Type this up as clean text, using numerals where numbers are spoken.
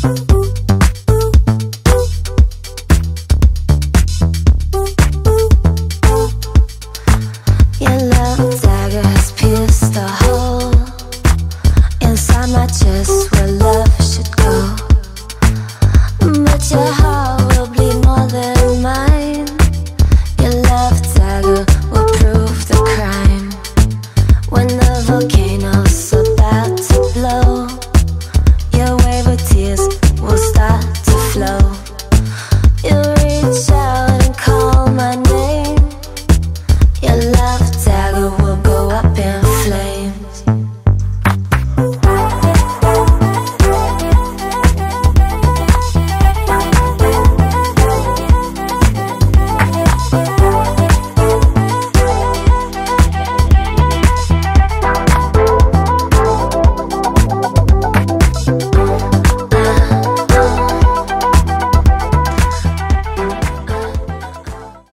Your love dagger has pierced a hole inside my chest where love should go, but your heart